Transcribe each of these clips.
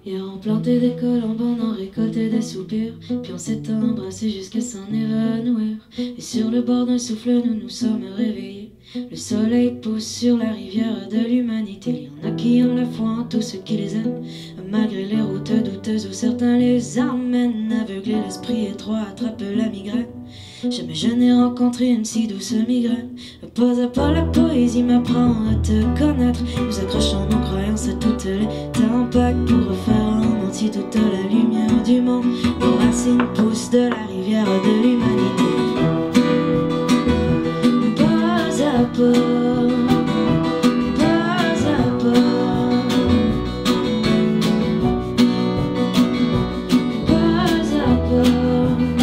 Hier on plantait des colombes, on en récoltait des soupirs, puis on s'est embrassé jusqu'à s'en évanouir. Et sur le bord d'un souffle nous nous sommes réveillés. Le soleil pousse sur la rivière de l'humanité. Il y en a qui ont la foi en tout ce qui les aime, malgré les routes douteuses où certains les emmènent. Aveugler l'esprit étroit attrape la migraine. Jamais je n'ai rencontré une si douce migraine. Pas à pas la poésie m'apprend à te connaître. Nous accrochons nos croyances à toutes les tempêtes pour refaire en entier toute la lumière du monde. Nos racines poussent de la rivière de l'humanité. Pas à pas, pas à pas, pas à pas.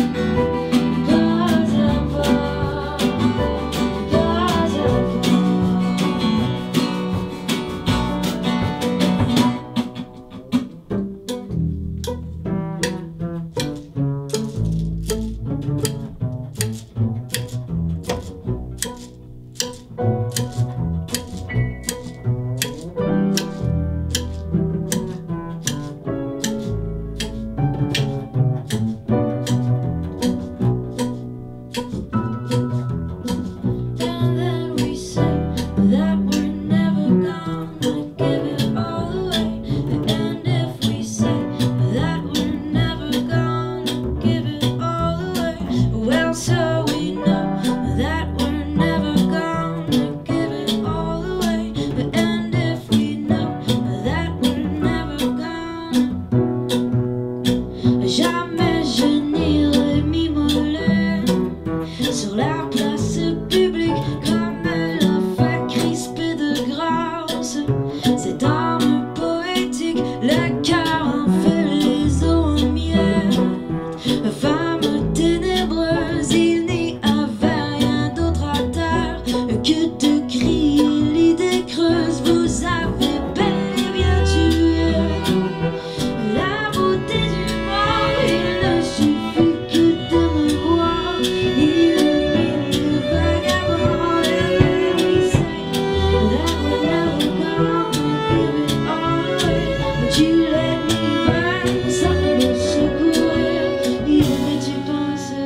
So we know that we're never gonna give it all away. And if we know that we're never gonna, jamais je n'irai m'immoler sur la place publique comme elle a fait crisper de grâce. Cette arme poétique, le cœur en fait les eaux en miettes. Femme ténébreuse, il n'y avait rien d'autre à terre que de crier l'idée creuse. Vous avez bel et bien tué la beauté du monde. Il ne suffit que de me voir, il est vagabond. And we say that we're never gonna give it all away, but you let me burn sans me secourir. Y avais-tu pensé?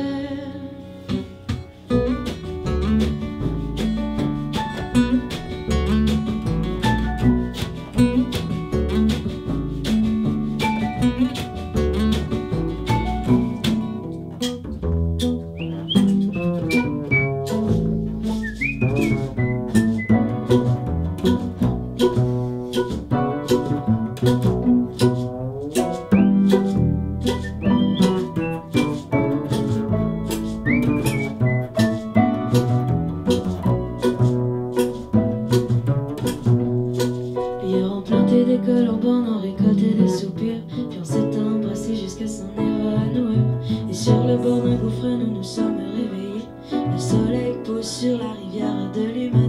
Hier on plantait des colombes, on en récoltait des soupirs, puis on s'est embrassé jusqu'à s'en évanouir. Et sur le bord d'un gouffre nous nous sommes réveillés. Le soleil pousse sur la rivière de l'humanité.